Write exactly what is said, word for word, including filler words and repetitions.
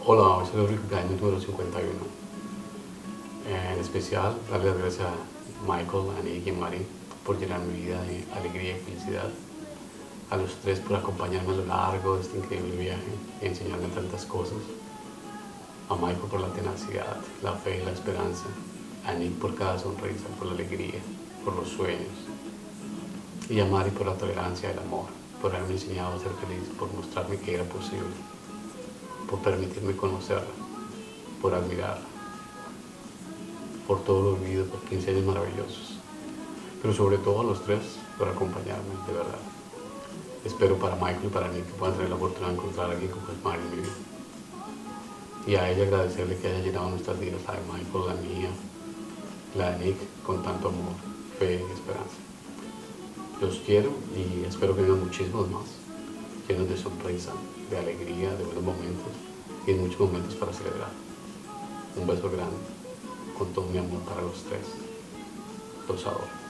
Hola, hoy celebro el cumpleaños número cincuenta y uno. En especial, darle las gracias a Michael, a Nick y a Mari por llenar mi vida de alegría y felicidad. A los tres por acompañarme a lo largo de este increíble viaje y enseñarme tantas cosas. A Michael por la tenacidad, la fe y la esperanza. A Nick por cada sonrisa, por la alegría, por los sueños. Y a Mari por la tolerancia y el amor, por haberme enseñado a ser feliz, por mostrarme que era posible, por permitirme conocerla, por admirarla, por todo lo vivido, por quince años maravillosos. Pero sobre todo a los tres por acompañarme, de verdad. Espero para Michael y para Nick que puedan tener la oportunidad de encontrar a alguien como es Mari en mi vida. Y a ella agradecerle que haya llenado nuestras vidas, la de Michael, la mía, la de Nick, con tanto amor, fe y esperanza. Los quiero y espero que vengan muchísimos más, llenos de sonrisa, de alegría, de buenos momentos y de muchos momentos para celebrar. Un beso grande, con todo mi amor para los tres. Los adoro.